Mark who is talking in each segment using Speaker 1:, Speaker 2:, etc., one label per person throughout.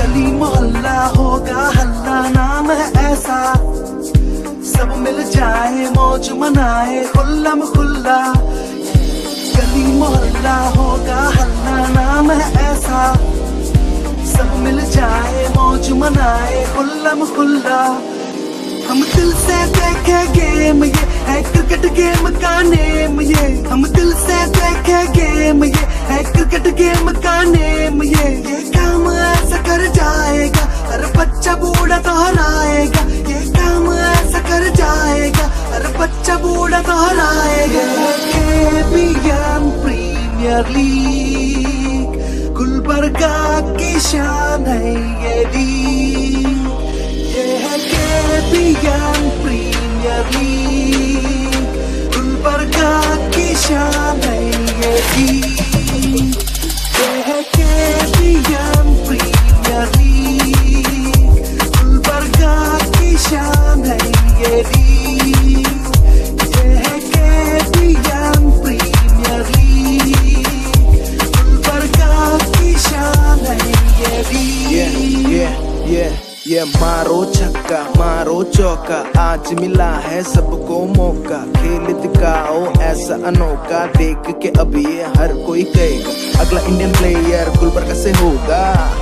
Speaker 1: गली मोहल्ला होगा हल्ला, नाम है ऐसा, सब मिल जाए मौज मनाए खुल्लम खुल्ला। गली मोहल्ला होगा हल्ला, नाम है ऐसा, सब मिल जाए मौज मनाए खुल्लम खुल्ला। हम दिल से देखे गेम, ये है क्रिकेट गेम का नेम, ये हम दिल से देखे गेम, ये है क्रिकेट गेम का नेम। ये काम ऐसा कर जाएगा हर बच्चा बूढ़ा दोहराएगा, ये काम ऐसा कर जाएगा हर बच्चा बूढ़ा दोहराएगा। KBM प्रीमियर लीग गुलबर्गा की शान है ये लीग, ये है KBM प्रीमियर लीग गुलबर्गा की शान है ये लीग, ये है KBM प्रीमियर लीग गुलबर्गा की शान है ये लीग, ये है KBM प्रीमियर लीग गुलबर्गा की शान है ये लीग।
Speaker 2: ये मारो छक्का मारो चौका, आज मिला है सबको मौका, खेल दिखाओ ऐसा अनोखा, देख के अब ये हर कोई कहेगा अगला इंडियन प्लेयर गुलबर्गा से होगा,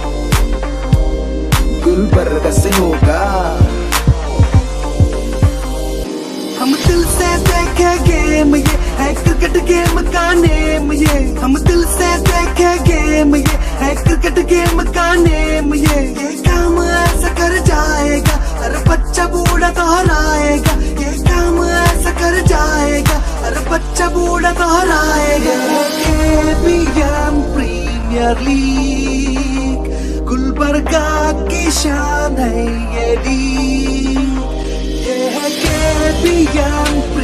Speaker 2: गुलबर्गा से होगा।
Speaker 1: हम दिल से देखे गेम, ये है क्रिकेट गेम का नेम, ये हम दिल से देखे गेम, ये है क्रिकेट गेम का नेम। ये काम ऐसा कर जाएगा हर बच्चा बूढ़ा दोहराएगा, ये काम ऐसा कर जाएगा हर बच्चा बूढ़ा दोहराएगा। KBM प्रीमियर लीग गुलबर्गा की शान है ये लीग, ये है KBM